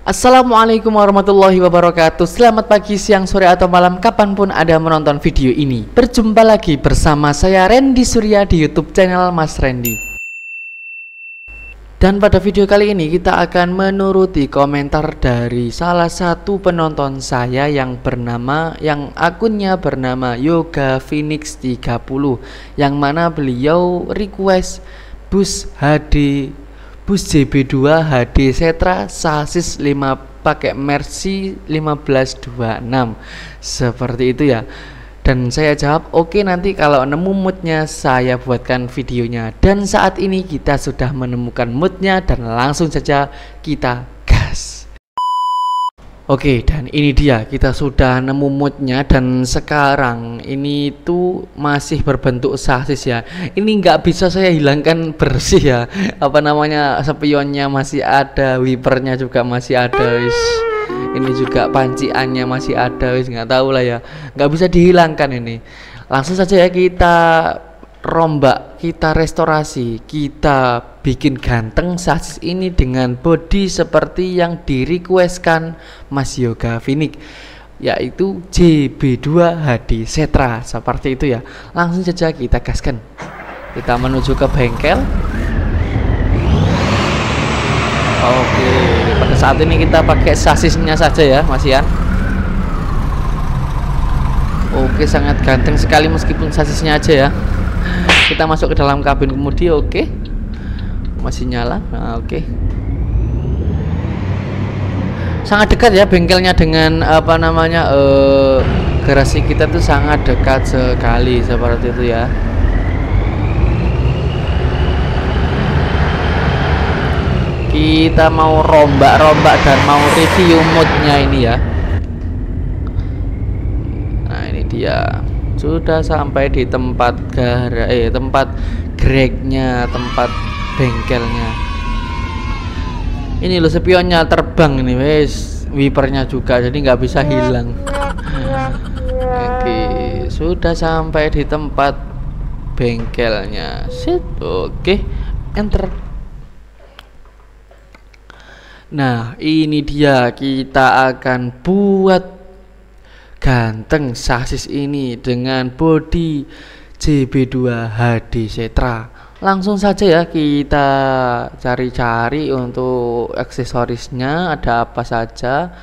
Assalamualaikum warahmatullahi wabarakatuh. Selamat pagi, siang, sore, atau malam, kapanpun Anda menonton video ini. Berjumpa lagi bersama saya Randy Surya di YouTube channel Mas Randy. Dan pada video kali ini kita akan menuruti komentar dari salah satu penonton saya yang akunnya bernama Yoga Phoenix 30, yang mana beliau request bus JB2 HD Setra sasis 5 pakai Mercy 1526 seperti itu ya. Dan saya jawab oke, nanti kalau nemu moodnya saya buatkan videonya. Dan saat ini kita sudah menemukan moodnya dan langsung saja kita gas. Oke, dan ini dia, kita sudah nemu moodnya. Dan sekarang ini tuh masih berbentuk sasis ya. Ini nggak bisa saya hilangkan bersih ya. Apa namanya, spionnya masih ada, wipernya juga masih ada, wis. Ini juga panciannya masih ada, wis, nggak tahu lah ya. Nggak bisa dihilangkan ini. Langsung saja ya kita rombak, kita restorasi, kita bikin ganteng sasis ini dengan body seperti yang direquestkan Mas Yoga Phoenix, yaitu JB2 HD Setra seperti itu ya. Langsung saja kita gaskan. Kita menuju ke bengkel. Oke, pada saat ini kita pakai sasisnya saja ya, Mas Ian. Oke, sangat ganteng sekali meskipun sasisnya aja ya. Kita masuk ke dalam kabin kemudi. Oke, masih nyala. Nah, oke, sangat dekat ya bengkelnya dengan apa namanya garasi kita tuh sangat dekat sekali seperti itu ya. Kita mau rombak-rombak dan mau review moodnya ini ya. Nah, ini dia, sudah sampai di tempat tempat gereknya, tempat bengkelnya. Ini loh spionnya terbang ini, wes, wipernya juga, jadi nggak bisa hilang. Oke, sudah sampai di tempat bengkelnya. Sit. Oke, enter. Nah, ini dia, kita akan buat ganteng sasis ini dengan body JB2 HD Setra. Langsung saja ya kita cari-cari untuk aksesorisnya ada apa saja.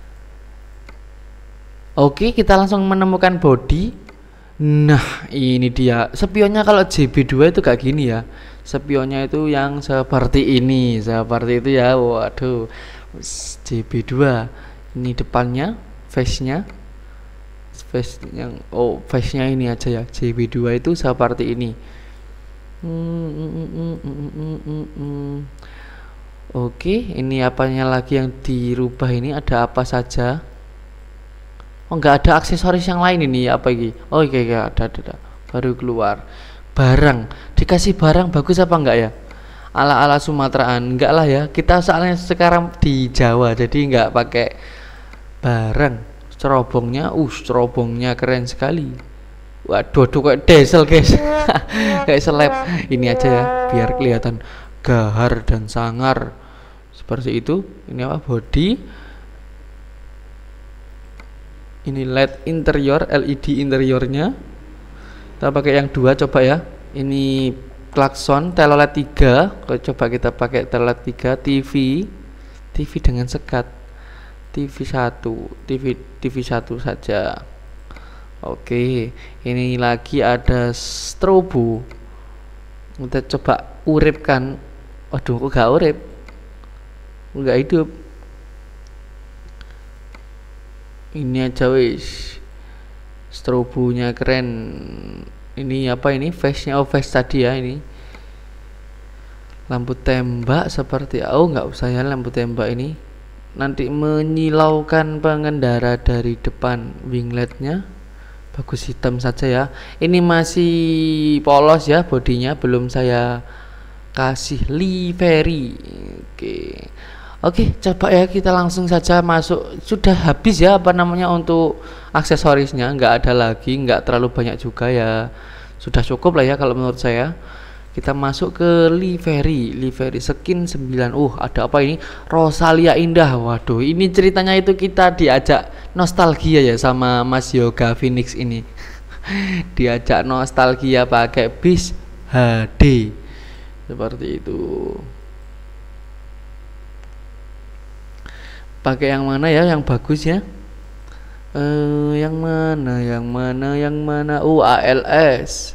Oke, kita langsung menemukan body. Nah, ini dia spionnya. Kalau JB2 itu kayak gini ya, spionnya itu yang seperti ini, seperti itu ya. Waduh, JB2 ini depannya, face-nya yang face-nya ini aja ya. JB2 itu seperti ini. Oke, ini apanya lagi yang dirubah ini, ada apa saja? Oh, nggak ada aksesoris yang lain ini, apa ini? Oh iya, ada baru keluar barang. Dikasih barang bagus apa enggak ya? Ala-ala Sumateraan enggak lah ya, kita soalnya sekarang di Jawa jadi enggak pakai barang. Cerobongnya keren sekali. Waduh, kayak diesel guys. Kayak seleb. Ini aja ya biar kelihatan gahar dan sangar seperti itu. Ini apa, body, ini LED interior, LED interiornya. Kita pakai yang 2 coba ya. Ini klakson telolet 3. Coba kita pakai telolet 3. TV dengan sekat. TV 1 saja. Oke, ini lagi ada strobo. Kita coba uripkan. Waduh, kok gak urip, nggak hidup. Ini aja wis, strobonya keren. Ini apa ini, face-nya? Oh, face tadi ya. Ini lampu tembak seperti nggak usah ya lampu tembak ini, nanti menyilaukan pengendara dari depan. Wingletnya bagus, hitam saja ya. Ini masih polos ya bodinya, belum saya kasih livery. Oke, coba ya kita langsung saja masuk. Sudah habis ya apa namanya untuk aksesorisnya, nggak ada lagi, nggak terlalu banyak juga ya. Sudah cukup lah ya kalau menurut saya. Kita masuk ke livery skin 9. Ada apa ini? Rosalia Indah. Waduh, ini ceritanya itu kita diajak nostalgia ya sama Mas Yoga Phoenix ini. Diajak nostalgia pakai bis HD. Seperti itu. Pakai yang mana ya? Yang bagus ya? Yang mana? ALS.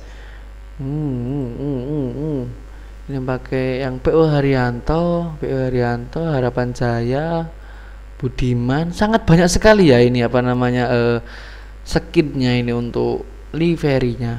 Ini pakai yang PO Haryanto, Harapan Jaya, Budiman. Sangat banyak sekali ya ini apa namanya skinnya ini untuk liverynya.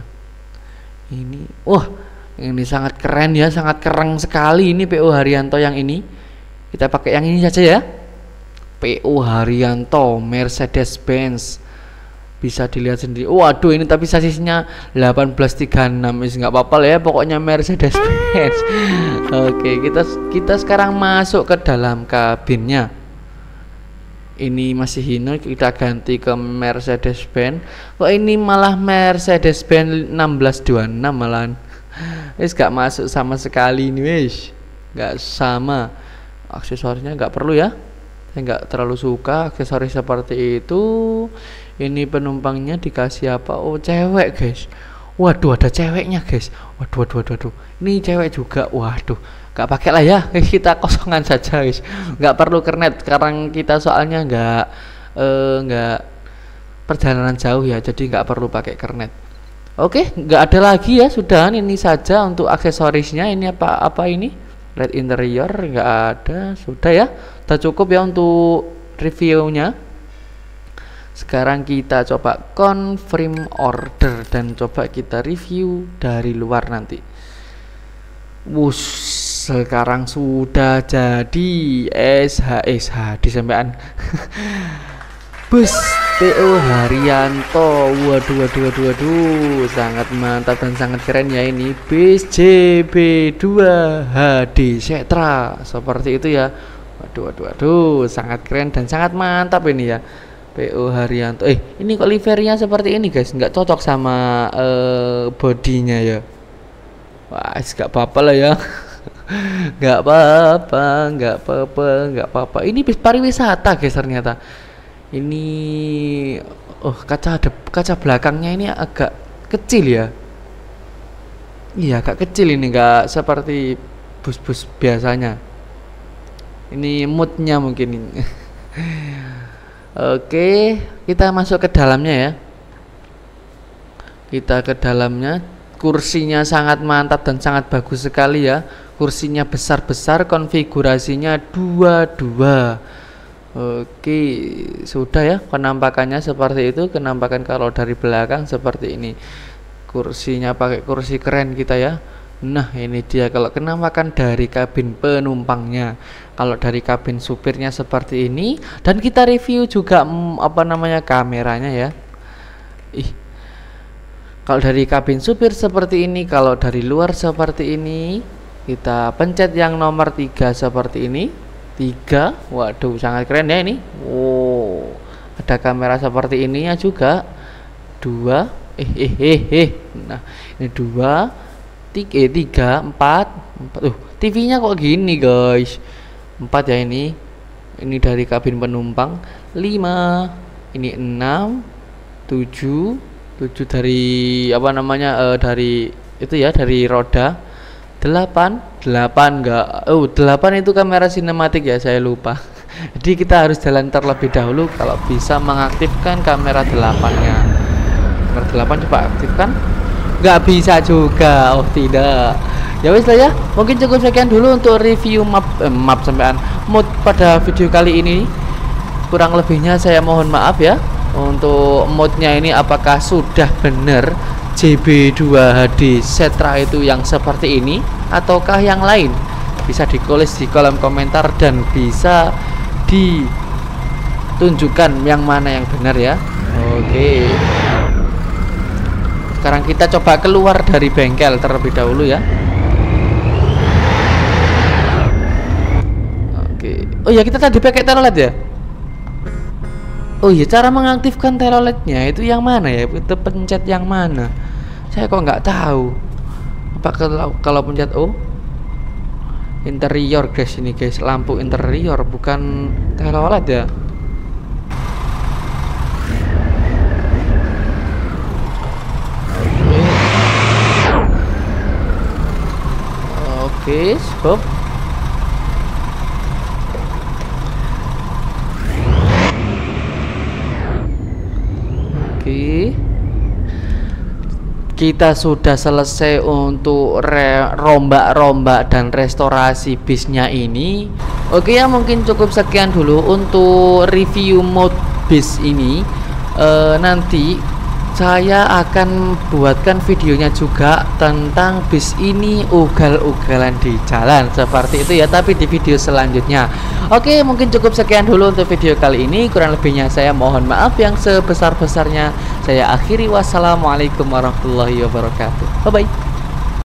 Ini sangat keren ya, sangat keren sekali ini PO Haryanto yang ini. Kita pakai yang ini saja ya. PO Haryanto Mercedes-Benz, bisa dilihat sendiri. Waduh, ini tapi sasisnya 1836. Nggak apa-apa lah ya, pokoknya Mercedes-Benz. Oke, kita sekarang masuk ke dalam kabinnya. Ini masih Hino, kita ganti ke Mercedes-Benz. Kok ini malah Mercedes-Benz 1626 malahan. Gak masuk sama sekali ini wis. Gak sama. Aksesorisnya nggak perlu ya. Saya nggak terlalu suka aksesoris seperti itu. Ini penumpangnya dikasih apa? Cewek guys. Waduh, ada ceweknya guys. Waduh. Ini cewek juga. Waduh, nggak pakai lah ya. Kita kosongan saja guys. Nggak perlu kernet. Sekarang kita soalnya nggak perjalanan jauh ya. Jadi nggak perlu pakai kernet. Oke, nggak ada lagi ya. Sudah ini saja untuk aksesorisnya. Ini apa ini? LED interior nggak ada. Sudah ya. Sudah cukup ya untuk reviewnya. Sekarang kita coba confirm order dan coba kita review dari luar nanti. Sekarang sudah jadi SHD sampean. Bus PO Haryanto. Waduh, sangat mantap dan sangat keren ya ini. Bis JB2 HD Setra. Seperti itu ya. Waduh, sangat keren dan sangat mantap ini ya. PO Haryanto. Ini kok liverynya seperti ini guys, nggak cocok sama bodinya ya. Wah, nggak apa-apa lah ya. nggak apa-apa. Ini bis pariwisata guys ternyata. Ini kaca belakangnya ini agak kecil ya. Iya, agak kecil ini, nggak seperti bus-bus biasanya. Ini moodnya mungkin ini. Oke, kita masuk ke dalamnya ya. Kita ke dalamnya. Kursinya sangat mantap dan sangat bagus sekali ya. Kursinya besar-besar, konfigurasinya 22. Oke, sudah ya penampakannya seperti itu. Penampakan kalau dari belakang seperti ini. Kursinya pakai kursi keren kita ya. Nah, ini dia kalau penampakan dari kabin penumpangnya. Kalau dari kabin supirnya seperti ini, dan kita review juga kameranya ya. Kalau dari kabin supir seperti ini, kalau dari luar seperti ini. Kita pencet yang nomor 3 seperti ini. 3. Waduh, sangat keren ya ini. Ada kamera seperti ini ya juga. 2. Nah, ini 2, 3, 4. TV-nya kok gini guys. 4 ya ini. Ini dari kabin penumpang. 5. Ini 6, 7 dari dari itu ya, dari roda. 8 enggak. 8 itu kamera sinematik ya, saya lupa. Jadi kita harus jalan terlebih dahulu kalau bisa mengaktifkan kamera 8-nya. Kamera 8 coba aktifkan. Nggak bisa juga. Tidak. Ya wis lah ya, mungkin cukup sekian dulu untuk review map sampean mod pada video kali ini. Kurang lebihnya saya mohon maaf ya. Untuk modnya ini apakah sudah benar JB2 HD Setra itu yang seperti ini ataukah yang lain? Bisa ditulis di kolom komentar dan bisa ditunjukkan yang mana yang benar ya. Oke. Sekarang kita coba keluar dari bengkel terlebih dahulu ya. Oke. Oh ya, kita tadi pakai telolet ya. Oh iya, cara mengaktifkan teloletnya itu yang mana ya? Itu pencet yang mana? Saya kok nggak tahu. nampak kalau pencet O. Interior guys, ini guys, lampu interior bukan telolet ya. Oke, stop. Oke. Kita sudah selesai untuk rombak-rombak dan restorasi bisnya ini. Oke ya, mungkin cukup sekian dulu untuk review mode bis ini. Nanti saya akan buatkan videonya juga tentang bis ini ugal-ugalan di jalan seperti itu ya, tapi di video selanjutnya. Oke, mungkin cukup sekian dulu untuk video kali ini. Kurang lebihnya saya mohon maaf yang sebesar-besarnya. Saya akhiri, wassalamualaikum warahmatullahi wabarakatuh. Bye bye.